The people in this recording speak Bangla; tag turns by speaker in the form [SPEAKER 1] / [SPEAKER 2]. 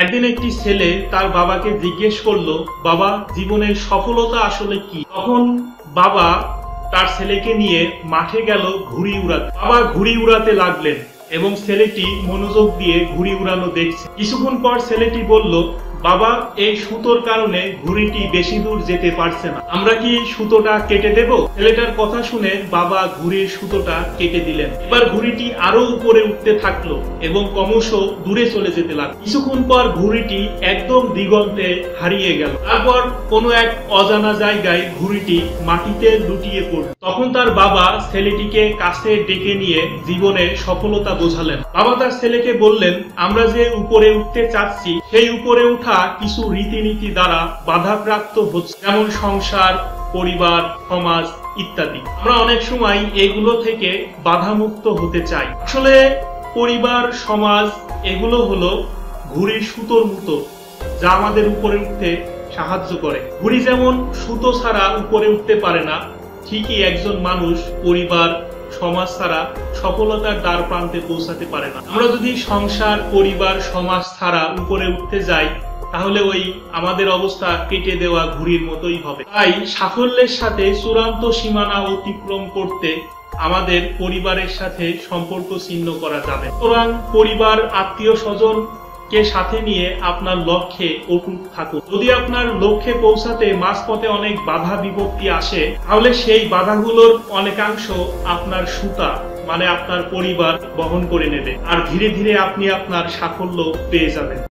[SPEAKER 1] একদিন একটি ছেলে তার বাবাকে জিজ্ঞেস করলো, বাবা, জীবনের সফলতা আসলে কি? তখন বাবা তার ছেলেকে নিয়ে মাঠে গেল ঘুড়ি উড়াতে। বাবা ঘুড়ি উড়াতে লাগলেন এবং ছেলেটি মনোযোগ দিয়ে ঘুড়ি উড়ানো দেখছে। কিছুক্ষণ পর ছেলেটি বলল, বাবা, এই সুতোর কারণে ঘুড়িটি বেশি দূর যেতে পারছে না, আমরা কি সুতোটা কেটে দেব? ছেলেটার কথা শুনে বাবা ঘুড়ির সুতোটা কেটে দিলেন। এবার ঘুড়িটি আরো উপরে উঠতে থাকলো এবং ক্রমশ দূরে চলে যেতে লাগলো। কিছুক্ষণ পর ঘুড়িটি একদম দিগন্তে হারিয়ে গেল। তারপর কোনো এক অজানা জায়গায় ঘুড়িটি মাটিতে লুটিয়ে পড়ল। তখন তার বাবা ছেলেটিকে কাছে ডেকে নিয়ে জীবনে সফলতা বোঝালেন। বাবা তার ছেলেকে বললেন, আমরা যে উপরে উঠতে চাচ্ছি সেই উপরে উঠা কিছু রীতিনীতি দ্বারা বাধাপ্রাপ্ত হচ্ছে, যেমন সংসার, পরিবার, সমাজ ইত্যাদি। আমরা অনেক সময় এগুলো থেকে বাধামুক্ত হতে চাই। আসলে পরিবার, সমাজ এগুলো হলো ঘুড়ির সুতোর মতো, যা আমাদের উপরে উঠতে সাহায্য করে। ঘুড়ি যেমন সুতো ছাড়া উপরে উঠতে পারে না, ঠিকই একজন মানুষ পরিবার, সমাজ ছাড়া সফলতার দ্বার প্রান্তে পৌঁছাতে পারে না। আমরা যদি সংসার, পরিবার, সমাজ ছাড়া উপরে উঠতে যাই, তাহলে ওই আমাদের অবস্থা কেটে দেওয়া ঘুড়ির মতোই হবে। তাই সাফল্যের সাথে চূড়ান্ত সীমানা অতিক্রম করতে আমাদের পরিবারের সাথে সম্পর্ক ছিন্ন করা যাবে। সুতরাং পরিবার, আত্মীয় স্বজন কে সাথে নিয়ে আপনার লক্ষ্যে অটুট থাকুন। যদি আপনার লক্ষ্যে পৌঁছাতে মাঝপথে অনেক বাধা বিপত্তি আসে, তাহলে সেই বাধাগুলোর অনেকাংশ আপনার সুতা মানে আপনার পরিবার বহন করে নেবে, আর ধীরে ধীরে আপনি আপনার সাফল্য পেয়ে যাবেন।